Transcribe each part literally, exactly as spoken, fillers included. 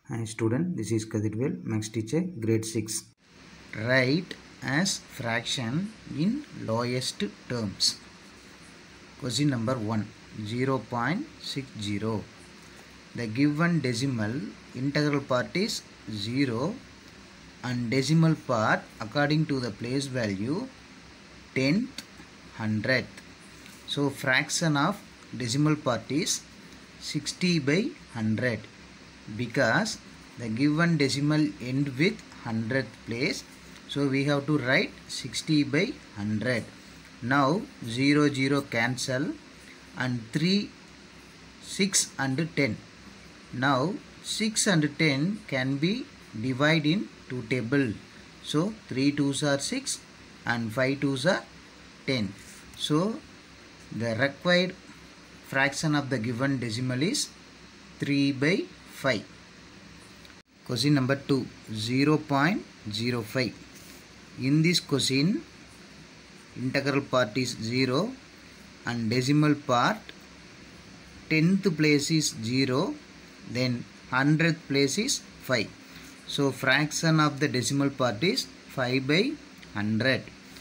Hi student, this is Kadirvel, Max teacher, grade six. Write as fraction in lowest terms. Question number one, zero point six zero. The given decimal integral part is zero and decimal part according to the place value tenth, hundredth. So fraction of decimal part is sixty by one hundred. Because the given decimal end with hundredth place, so we have to write sixty by one hundred. Now zero zero cancel and three, six and ten. Now six and ten can be divided in two table. So three twos are six and five twos are ten. So the required fraction of the given decimal is three by five. Question number two, zero point zero five. In this question, integral part is zero and decimal part tenth place is zero, then hundredth place is five. So fraction of the decimal part is five by one hundred.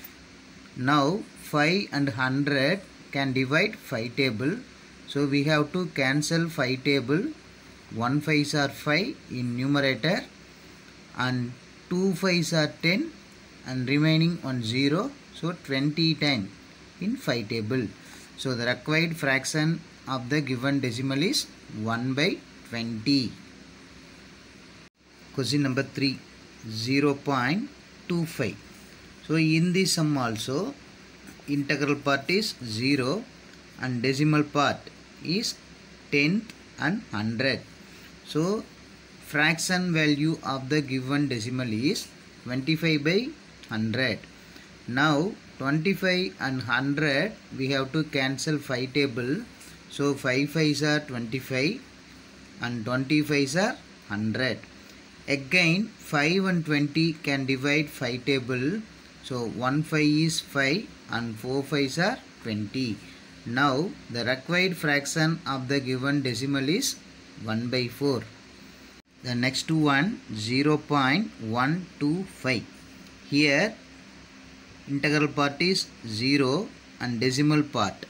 Now five and one hundred can divide five table. So we have to cancel five table. one fives are five in numerator and two fives are ten and remaining on zero, so twenty times in five table. So the required fraction of the given decimal is one by twenty. Question number three, zero point two five. So in this sum also integral part is zero and decimal part is tenth and hundred. So fraction value of the given decimal is twenty-five by one hundred. Now twenty-five and one hundred we have to cancel five table. So five fives are twenty-five and twenty fives are one hundred. Again five and twenty can divide five table. So one five is five and four fives are twenty. Now the required fraction of the given decimal is one by four. The next one, zero point one two five. Here integral part is zero and decimal part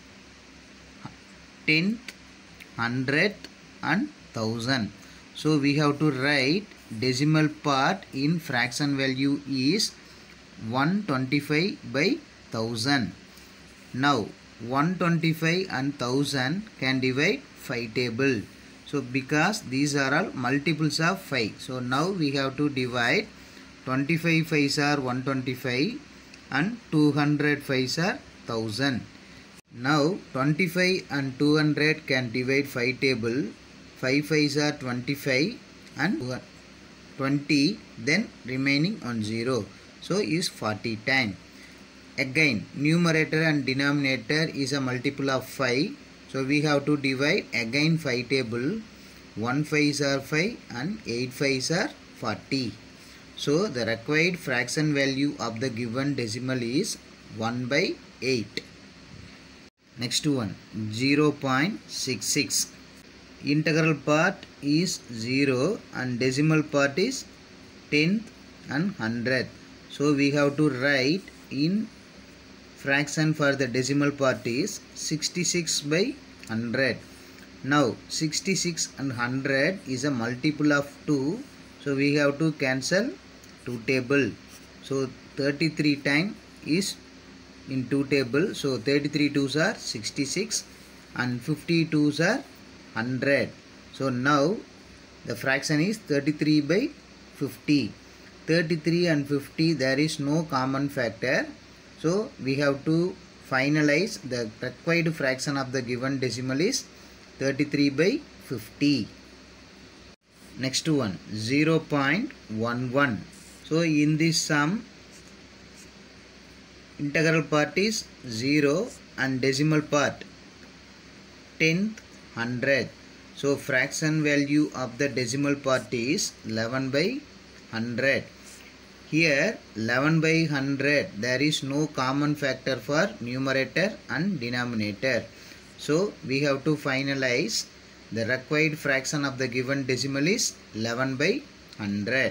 tenth, hundredth and thousand. So we have to write decimal part in fraction value is one twenty-five by one thousand. Now one twenty-five and one thousand can divide five table. So because these are all multiples of five. So now we have to divide twenty-five fives are one twenty-five and two hundred fives are one thousand. Now twenty-five and two hundred can divide five table. five fives are twenty-five and twenty, then remaining on zero. So is forty times. Again numerator and denominator is a multiple of five. So we have to divide again five table. one fives are five and eight fives are forty. So the required fraction value of the given decimal is one by eight. Next one, zero point six six. Integral part is zero and decimal part is tenth and hundredth. So we have to write in fraction for the decimal part is sixty-six by one hundred. Now sixty-six and one hundred is a multiple of two. So we have to cancel two table. So thirty-three times is in two table. So thirty-three twos are sixty-six and fifty twos are one hundred. So now the fraction is thirty-three by fifty. thirty-three and fifty, there is no common factor. So we have to finalize the required fraction of the given decimal is thirty-three by fifty. Next one, zero point one one. So in this sum integral part is zero and decimal part tenth, hundred. So fraction value of the decimal part is eleven by one hundred. Here eleven by one hundred, there is no common factor for numerator and denominator. So we have to finalize the required fraction of the given decimal is eleven by one hundred.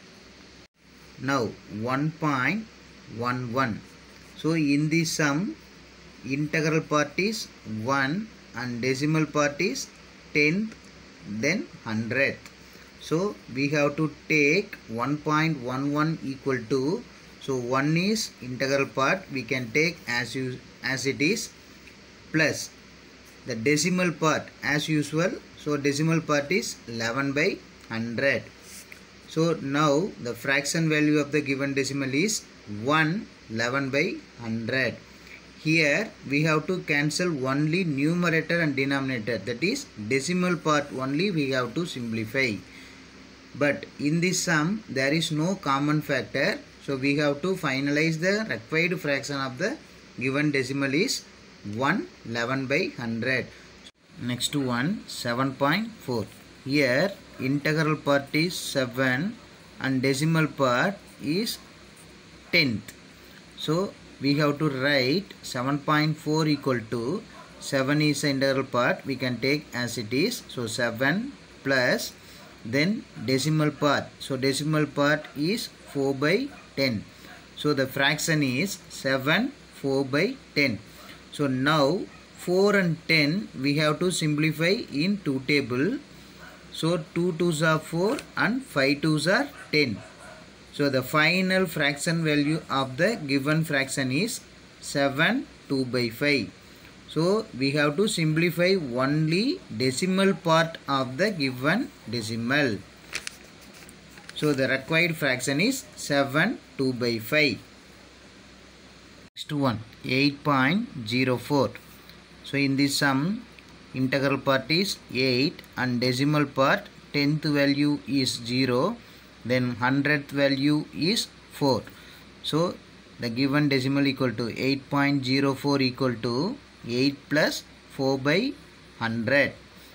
Now one point one one. So in this sum, integral part is one and decimal part is tenth, then hundredth. So we have to take one point one one equal to, so one is integral part, we can take as you as it is, plus the decimal part as usual, so decimal part is eleven by one hundred. So now the fraction value of the given decimal is one, eleven by one hundred. Here we have to cancel only numerator and denominator, that is decimal part only we have to simplify. But in this sum there is no common factor, so we have to finalize the required fraction of the given decimal is one, eleven by one hundred. Next one, seven point four. Here integral part is seven and decimal part is tenth. So we have to write seven point four equal to, seven is the integral part, we can take as it is, so seven plus then decimal part, so decimal part is four by ten. So the fraction is seven, four by ten. So now four and ten we have to simplify in two table. So two twos are four and five twos are ten. So the final fraction value of the given fraction is seven, two by five. So we have to simplify only decimal part of the given decimal. So the required fraction is seven, two by five. Next one, eight point zero four. So in this sum, integral part is eight and decimal part tenth value is zero, then hundredth value is four. So the given decimal equal to eight point zero four equal to eight plus four by one hundred.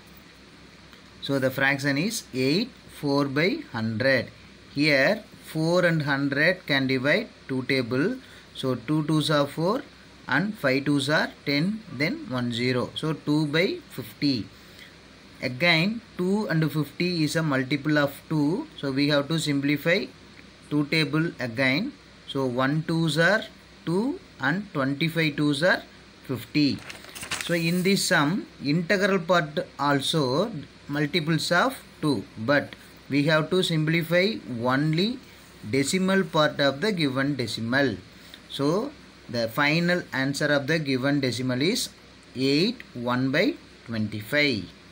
So the fraction is eight, four by one hundred. Here four and one hundred can divide two table. So two twos are four and five twos are ten, then one zero. So two by fifty. Again two and fifty is a multiple of two. So we have to simplify two table again. So one twos are two and twenty-five twos are fifty. So in this sum, integral part also multiples of two, but we have to simplify only decimal part of the given decimal. So the final answer of the given decimal is eight, one by twenty-five.